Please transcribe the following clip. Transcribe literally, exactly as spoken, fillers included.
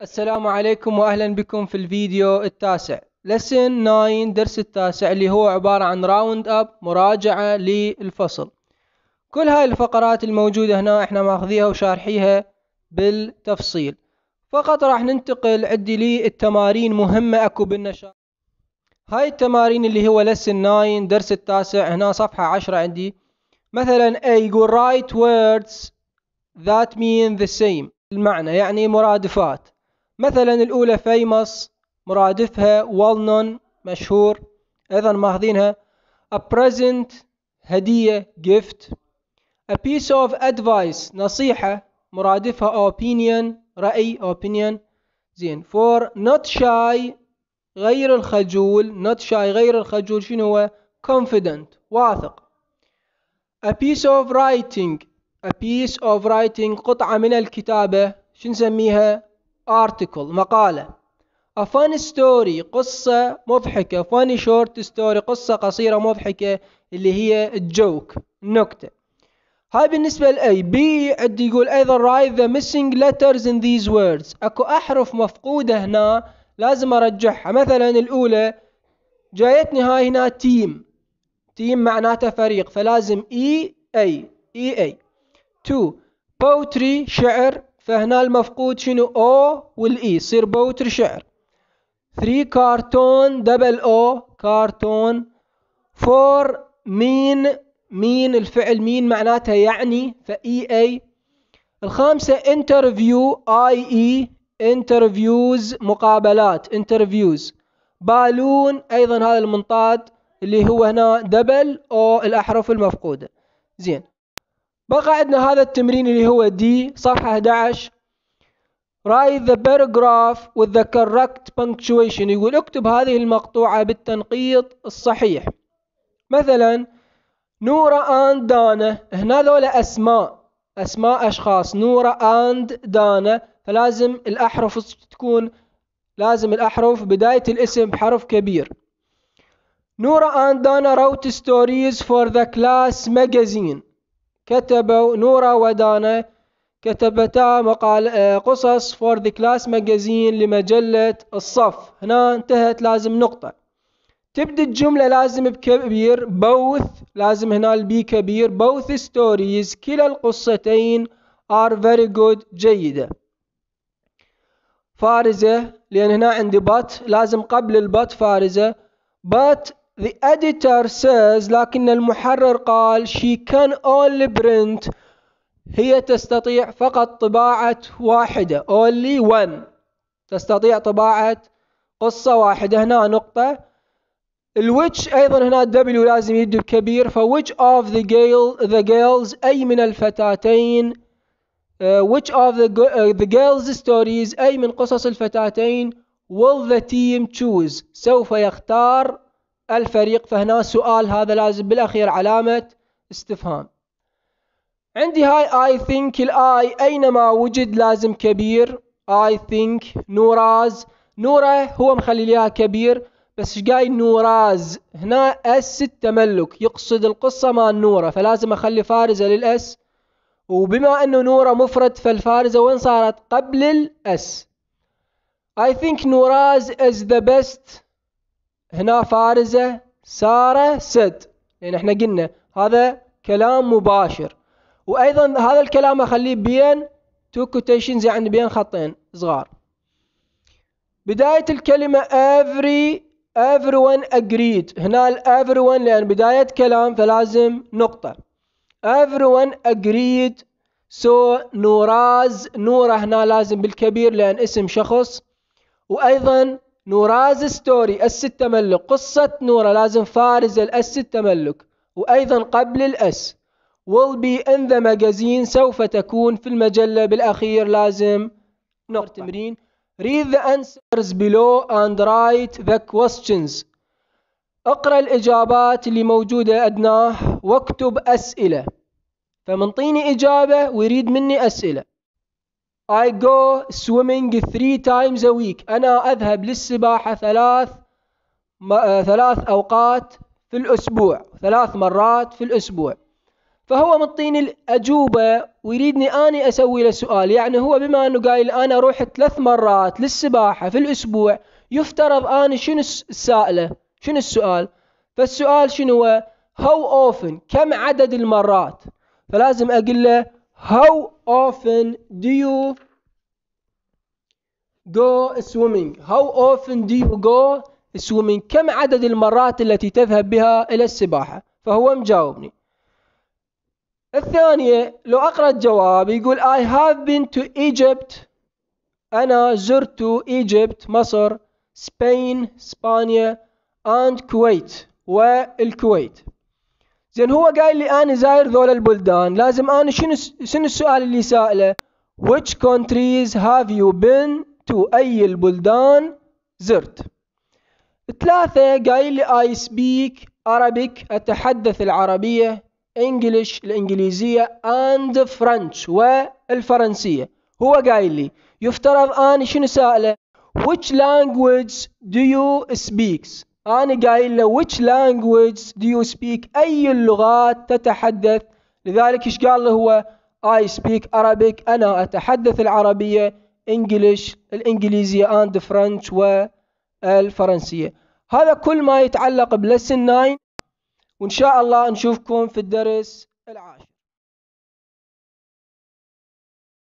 السلام عليكم وأهلا بكم في الفيديو التاسع lesson تسعة درس التاسع اللي هو عبارة عن راوند أب مراجعة للفصل. كل هاي الفقرات الموجودة هنا احنا ماخذيها وشارحيها بالتفصيل، فقط راح ننتقل عندي للتمارين مهمة اكو بالنشاط. هاي التمارين اللي هو lesson تسعة درس التاسع هنا صفحة عشرة عندي. مثلا A يقول write words that mean the same، المعنى يعني مرادفات. مثلا الأولى famous مرادفها well known مشهور، أيضا ماخذينها. a present هدية gift. a piece of advice نصيحة مرادفها opinion رأي opinion. زين. for not shy غير الخجول، not shy غير الخجول شنو هو؟ confident واثق. a piece of writing a piece of writing قطعة من الكتابة شو نسميها؟ article مقالة. a funny story قصة مضحكة، funny short story قصة قصيرة مضحكة اللي هي الجوك النكتة. هاي بالنسبة لأي. B عندي يقول أيضا write the missing letters in these words، أكو أحرف مفقودة هنا لازم أرجعها. مثلا الأولى جايتني هاي هنا تيم، تيم معناته فريق، فلازم E A E A. two poetry شعر، فهنا المفقود شنو؟ O والإي يصير poetry شعر. three cartoon double O كارتون. four mean mean الفعل mean معناتها يعني، فإي A. الخامسة interview I E interviews مقابلات interviews. بالون أيضا هذا المنطاد اللي هو هنا double O الأحرف المفقودة. زين. بقى عندنا هذا التمرين اللي هو دي صفحة أحد عشر. write the paragraph with the correct punctuation، يقول اكتب هذه المقطوعة بالتنقيط الصحيح. مثلا نورة and دانا، هنا ذولا أسماء أسماء أشخاص، نورة and دانا، فلازم الأحرف تكون لازم الأحرف بداية الاسم بحرف كبير. نورة and دانا wrote stories for the class magazine، كتبوا نورة ودانا كتبتا مقال قصص for the class magazine لمجلة الصف. هنا انتهت، لازم نقطة. تبدأ الجملة لازم بكبير both، لازم هنا البي كبير. both stories كلا القصتين are very good جيدة. فارزة، لأن هنا عندي but لازم قبل البت فارزة. but the editor says لكن المحرر قال she can only print هي تستطيع فقط طباعة واحدة only one، تستطيع طباعة قصة واحدة. هنا نقطة. الwhich أيضا هنا W لازم يدي بكبير، ف which of the, girl, the girls أي من الفتاتين uh, which of the, uh, the girls stories أي من قصص الفتاتين will the team choose سوف يختار الفريق. فهنا سؤال، هذا لازم بالأخير علامة استفهام. عندي هاي I think الآي أينما وجد لازم كبير I think. نوراز، نورة هو مخلي ليها كبير بس قايل نوراز، هنا اس التملك يقصد القصة مع النورة، فلازم أخلي فارزة للأس. وبما أنه نورة مفرد فالفارزة وين صارت؟ قبل الأس. I think نوراز is the best، هنا فارزة سارة said، لأن احنا قلنا هذا كلام مباشر. وأيضا هذا الكلام أخليه بين two quotations يعني بين خطين صغار. بداية الكلمة every everyone agreed، هنا ال everyone لأن بداية كلام فلازم نقطة. everyone agreed. so نوراز، نورة هنا لازم بالكبير لأن اسم شخص. وأيضا نوراز story اس التملك، قصة نورة لازم فارز الاس التملك. وأيضا قبل الأس will be in the magazine سوف تكون في المجلة، بالأخير لازم نقطة. تمرين read the answers below and write the questions، اقرأ الإجابات اللي موجودة أدناه واكتب أسئلة. فمنطيني إجابة ويريد مني أسئلة. I go swimming three times a week، أنا أذهب للسباحة ثلاث م... ثلاث أوقات في الأسبوع، ثلاث مرات في الأسبوع. فهو مطيني الأجوبة ويريدني أني أسوي له سؤال. يعني هو بما أنه قايل أنا أروح ثلاث مرات للسباحة في الأسبوع، يفترض أني شنو السائلة، شنو السؤال؟ فالسؤال شنو هو؟ how often، كم عدد المرات. فلازم أقول له how often do you go swimming. how often do you go swimming، كم عدد المرات التي تذهب بها إلى السباحة. فهو مجاوبني. الثانية لو أقرأ الجواب يقول I have been to Egypt، أنا زرت Egypt مصر، Spain إسبانيا، and Kuwait والكويت. زين هو قايل لي أنا زاير ذول البلدان، لازم أنا شنو شنو السؤال اللي سائله؟ which countries have you been to، أي البلدان زرت. ثلاثة قايل لي I speak Arabic، أتحدث العربية، English الإنجليزية، and French والفرنسية. هو قايل لي يفترض أنا شنو سائله؟ which language do you speak. أنا قايل له which language do you speak، أي اللغات تتحدث. لذلك إيش قال له هو؟ I speak Arabic، أنا أتحدث العربية، English الإنجليزية، and French والفرنسية. هذا كل ما يتعلق بلسن تسعة، وإن شاء الله نشوفكم في الدرس العاشر.